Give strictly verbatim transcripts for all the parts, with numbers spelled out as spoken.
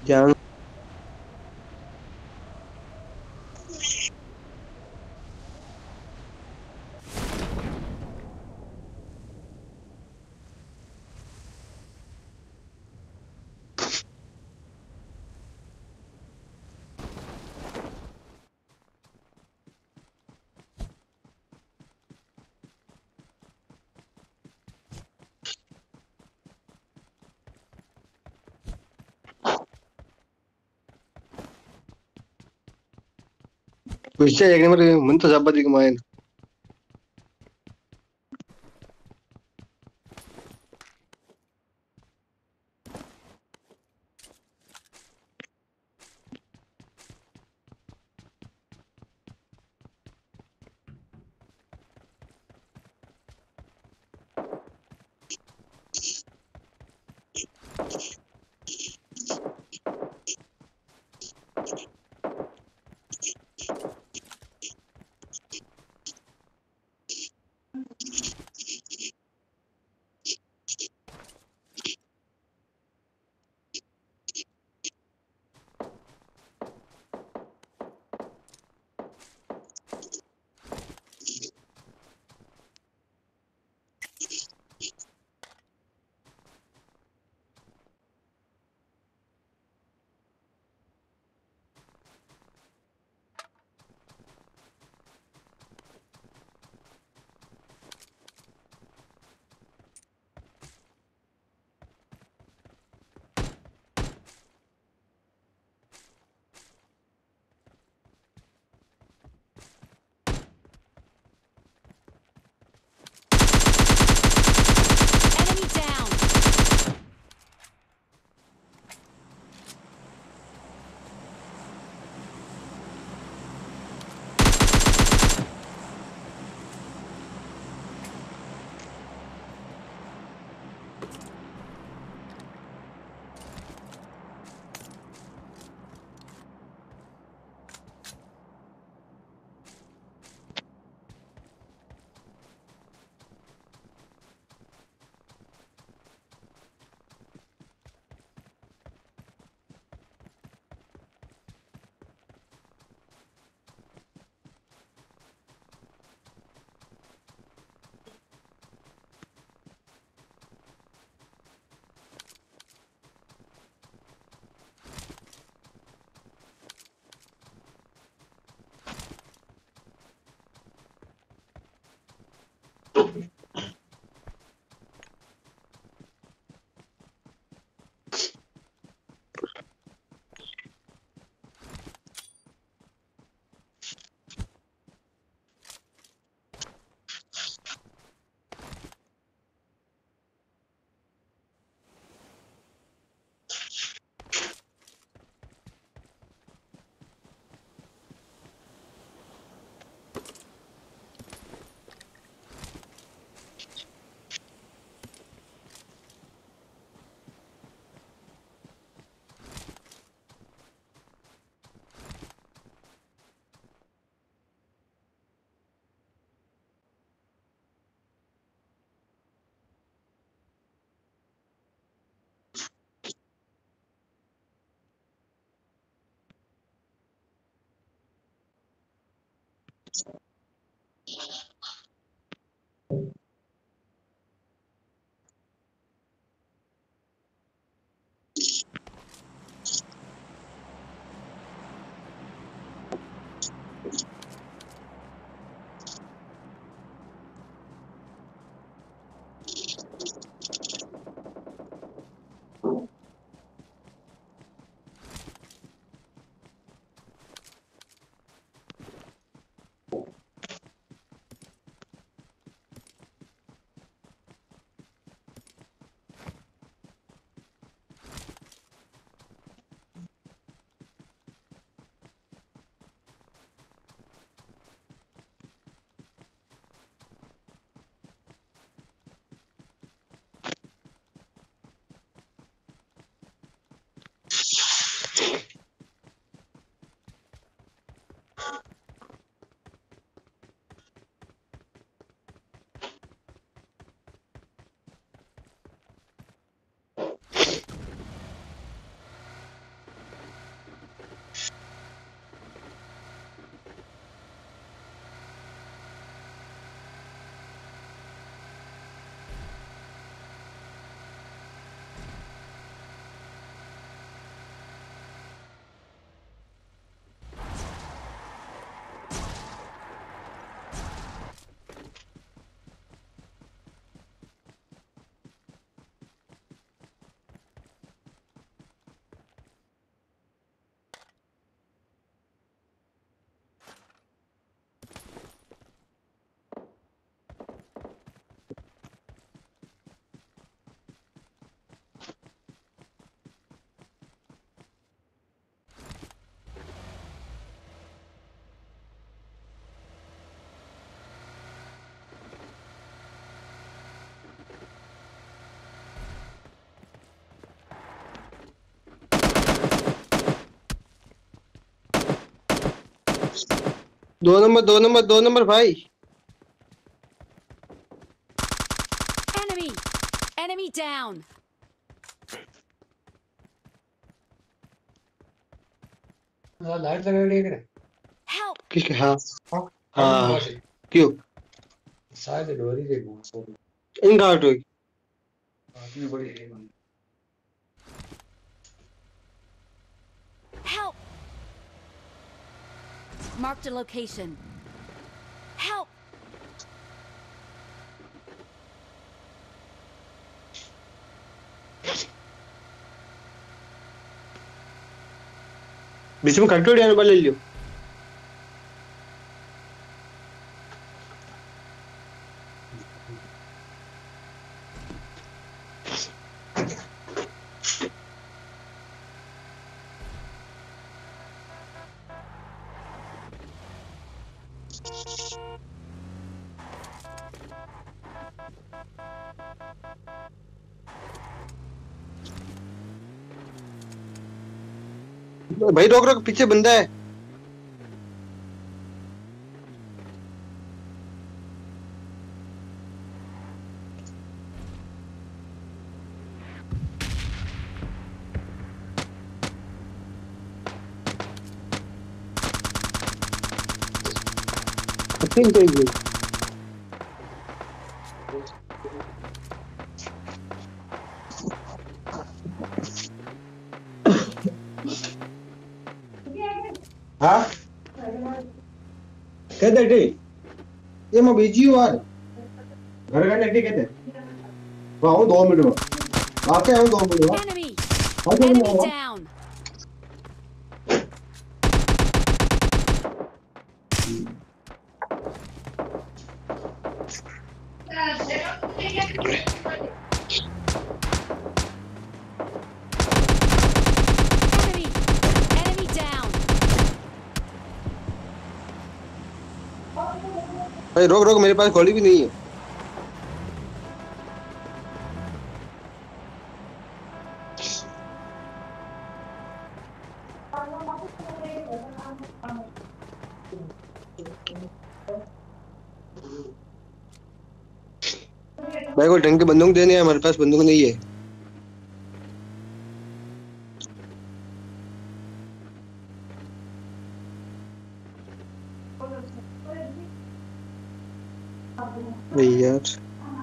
Jangan. Bisa ya kan mereka mentu sahabat di kemarin. Enemy down. दो नंबर दो नंबर दो नंबर भाई। Enemy! Enemy down! लाइट लगा लिए क्या? Help! किसके? हाँ हाँ हाँ हाँ हाँ। क्यों? शायद डोरी देखो इनका हट हुई। आदमी बड़ी है Help! Marked a location. Help! बीच में कटोरी आने वाले लियो। भाई रोक रोक, पीछे बंदा है। ठीक है जी। हाँ कहते ठीक ये मैं बिजी हूँ यार, घर का नेटी कहते आऊँ दो मिनट में, आके आऊँ दो मिनट में। Enemy! हाँ चलो Enemy मैं down! Enemy! Enemy down! भाई रोक रोक, मेरे पास गोली भी नहीं है। भाई कोई ढंग की बंदूक देने है, हमारे पास बंदूक नहीं है। भाई यार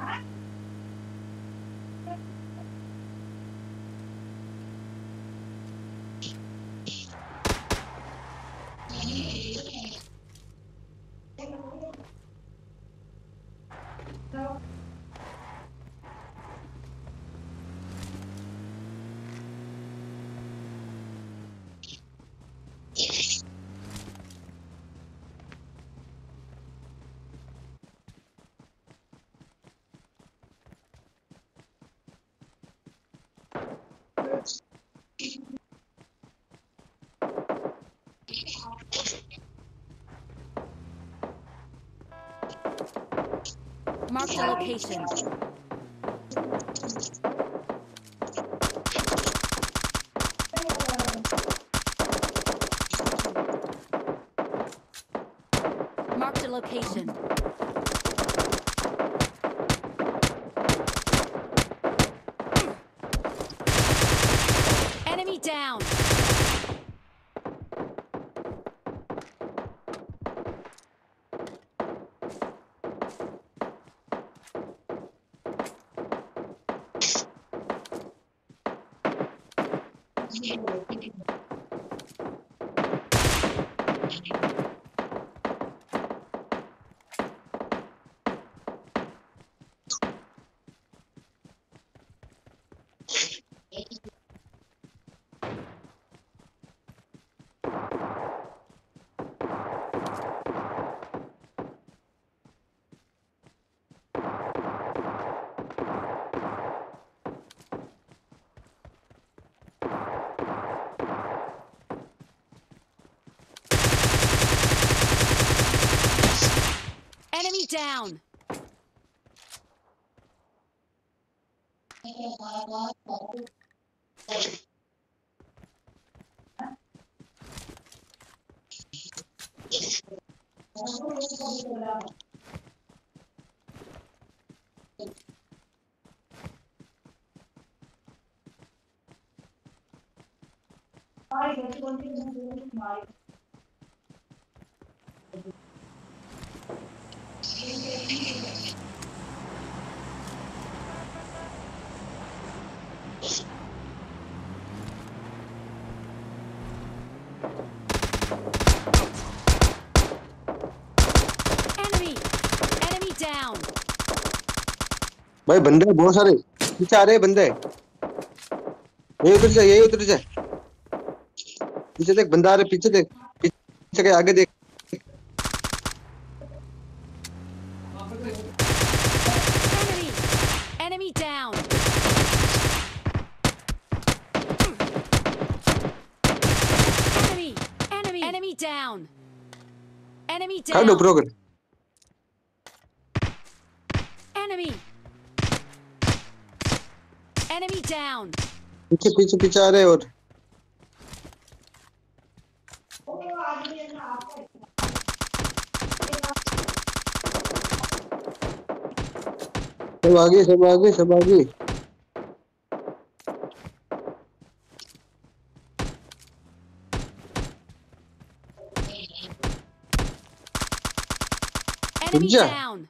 Marked a location. Marked a location. Enemy down! Enemy! Enemy down! भाई बंदे बहुत सारे पीछे आ रहे हैं बंदे। यही उधर से यही उधर से पीछे देख बंदा आ रहा है, पीछे देख पीछे के आगे देख। Enemy! Enemy down! Enemy! Enemy! Enemy down! Enemy खा दो down! प्रो कर। Enemy! Enemy down! पीछे पीछे पीछे आ रहे हैं और सब आगे सब आगे सब आगे। Enemy जा। down!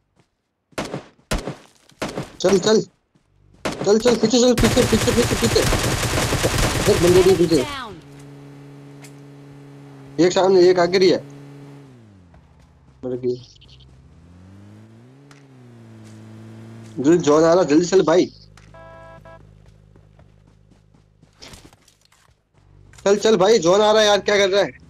चल चल चल चल पीछे चल पीछे पीछे पीछे पीछे एक बंदे भी Enemy पीछे। down! एक सामने एक आगे ही है। मर गई। जल्दी जॉन आ रहा जल्दी चल भाई। चल चल भाई जॉन आ रहा है यार क्या कर रहा है।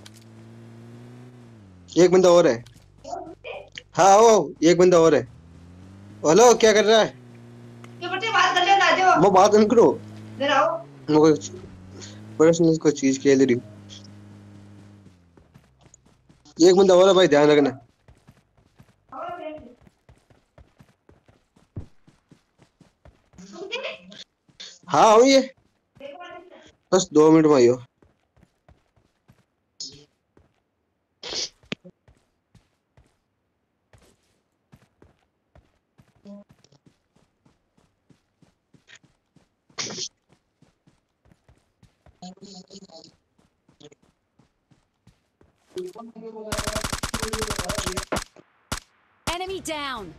एक बंदा और है। हाँ ओ एक बंदा और है। हेलो क्या कर रहा है। ये बच्चे बात कर लेना दे वो बात नहीं करो। इधर आओ। वो पर्सनल कोई चीज खेल रही हूँ। एक बंदा और है भाई ध्यान रखना। हाँ हो ये बस दो मिनट में आई हो। Enemy down!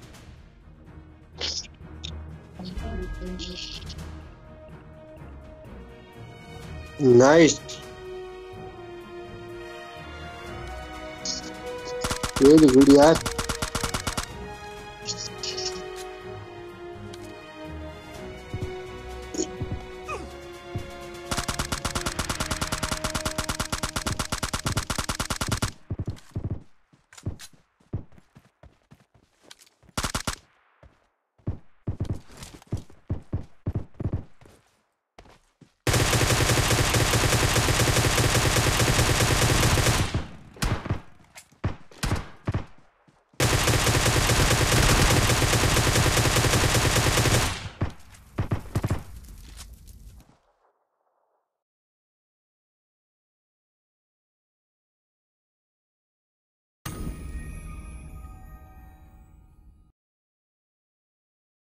नाइस। ये गुड यार।